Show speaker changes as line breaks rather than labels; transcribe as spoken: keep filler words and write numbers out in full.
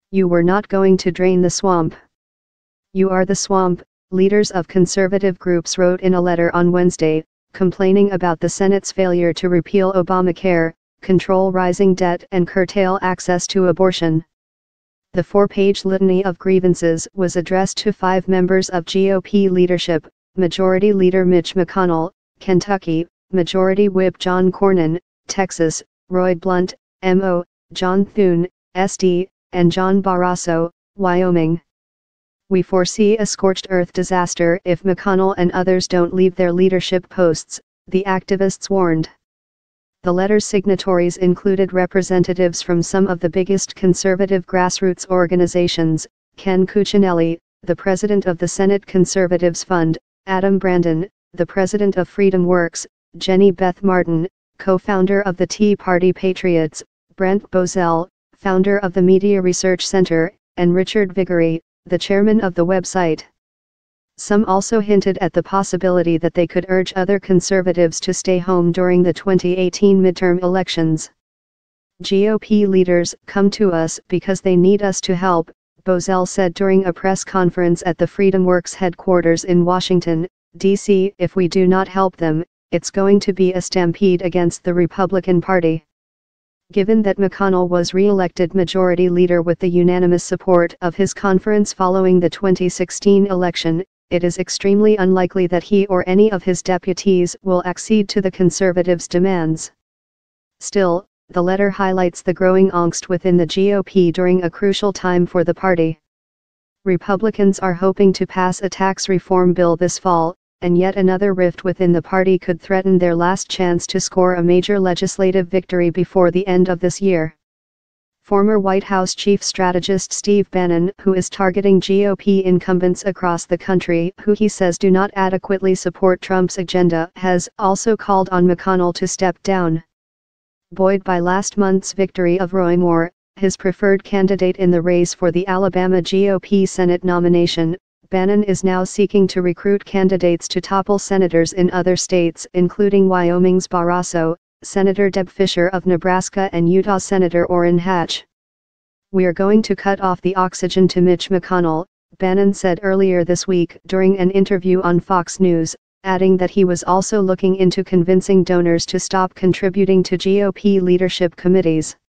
You were not going to drain the swamp. You are the swamp, leaders of conservative groups wrote in a letter on Wednesday, complaining about the Senate's failure to repeal Obamacare, control rising debt and curtail access to abortion. The four-page litany of grievances was addressed to five members of G O P leadership: Majority Leader Mitch McConnell, Kentucky; Majority Whip John Cornyn, Texas; Roy Blunt, M O; John Thune, S D, and John Barrasso, Wyoming. We foresee a scorched earth disaster if McConnell and others don't leave their leadership posts, the activists warned. The letter's signatories included representatives from some of the biggest conservative grassroots organizations: Ken Cuccinelli, the president of the Senate Conservatives Fund; Adam Brandon, the president of Freedom Works; Jenny Beth Martin, co-founder of the Tea Party Patriots; Brent Bozell, founder of the Media Research Center; and Richard Viguerie, the chairman of the website. Some also hinted at the possibility that they could urge other conservatives to stay home during the twenty eighteen midterm elections. G O P leaders come to us because they need us to help, Bozell said during a press conference at the FreedomWorks headquarters in Washington, D C If we do not help them, it's going to be a stampede against the Republican Party. Given that McConnell was re-elected majority leader with the unanimous support of his conference following the twenty sixteen election, it is extremely unlikely that he or any of his deputies will accede to the conservatives' demands. Still, the letter highlights the growing angst within the G O P during a crucial time for the party. Republicans are hoping to pass a tax reform bill this fall, and yet another rift within the party could threaten their last chance to score a major legislative victory before the end of this year. Former White House chief strategist Steve Bannon, who is targeting G O P incumbents across the country who he says do not adequately support Trump's agenda, has also called on McConnell to step down. Buoyed by last month's victory of Roy Moore, his preferred candidate in the race for the Alabama G O P Senate nomination, Bannon is now seeking to recruit candidates to topple senators in other states, including Wyoming's Barrasso, Senator Deb Fischer of Nebraska, and Utah Senator Orrin Hatch. "We're going to cut off the oxygen to Mitch McConnell," Bannon said earlier this week during an interview on Fox News, adding that he was also looking into convincing donors to stop contributing to G O P leadership committees.